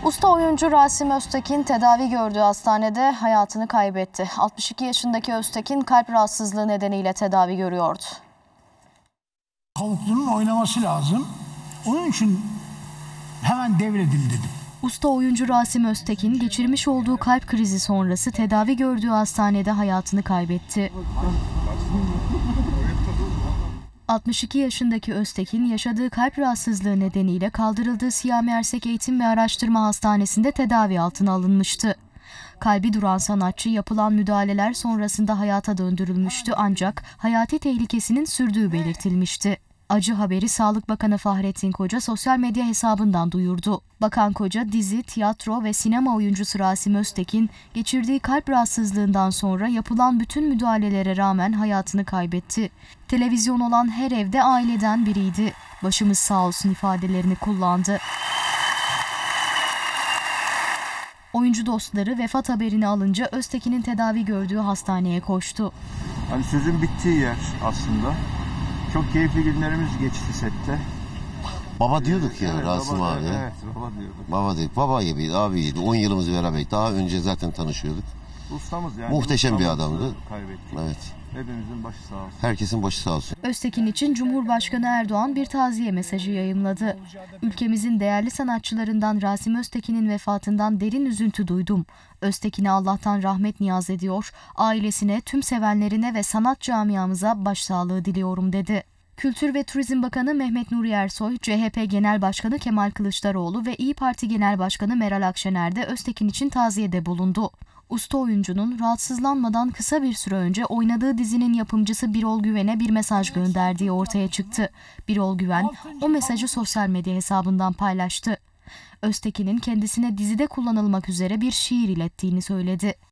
Usta oyuncu Rasim Öztekin tedavi gördüğü hastanede hayatını kaybetti. 62 yaşındaki Öztekin kalp rahatsızlığı nedeniyle tedavi görüyordu. Kavuklu'nun oynaması lazım. Onun için hemen devredildi dedim. Usta oyuncu Rasim Öztekin geçirmiş olduğu kalp krizi sonrası tedavi gördüğü hastanede hayatını kaybetti. 62 yaşındaki Öztekin yaşadığı kalp rahatsızlığı nedeniyle kaldırıldığı Siyami Ersek Eğitim ve Araştırma Hastanesi'nde tedavi altına alınmıştı. Kalbi duran sanatçı yapılan müdahaleler sonrasında hayata döndürülmüştü ancak hayati tehlikesinin sürdüğü belirtilmişti. Acı haberi Sağlık Bakanı Fahrettin Koca sosyal medya hesabından duyurdu. Bakan Koca, dizi, tiyatro ve sinema oyuncusu Rasim Öztekin, geçirdiği kalp rahatsızlığından sonra yapılan bütün müdahalelere rağmen hayatını kaybetti. Televizyon olan her evde aileden biriydi. Başımız sağ olsun ifadelerini kullandı. Oyuncu dostları vefat haberini alınca Öztekin'in tedavi gördüğü hastaneye koştu. Hani sözün bittiği yer aslında. Çok keyifli günlerimiz geçti sette. Baba diyorduk ya, Evet, Rasim baba, abi. Evet, baba diyorduk. Baba dedik. Baba gibiydi, abiydi. 10 yılımızı beraberdik. Daha önce zaten tanışıyorduk. Ustamız yani. Muhteşem bir ustamızı adamdı. Kaybettik. Evet. Hepimizin başı sağ olsun. Herkesin başı sağ olsun. Öztekin için Cumhurbaşkanı Erdoğan bir taziye mesajı yayımladı. Ülkemizin değerli sanatçılarından Rasim Öztekin'in vefatından derin üzüntü duydum. Öztekin'e Allah'tan rahmet niyaz ediyor, ailesine, tüm sevenlerine ve sanat camiamıza başsağlığı diliyorum dedi. Kültür ve Turizm Bakanı Mehmet Nuri Ersoy, CHP Genel Başkanı Kemal Kılıçdaroğlu ve İYİ Parti Genel Başkanı Meral Akşener de Öztekin için taziyede bulundu. Usta oyuncunun rahatsızlanmadan kısa bir süre önce oynadığı dizinin yapımcısı Birol Güven'e bir mesaj gönderdiği ortaya çıktı. Birol Güven o mesajı sosyal medya hesabından paylaştı. Öztekin'in kendisine dizide kullanılmak üzere bir şiir ilettiğini söyledi.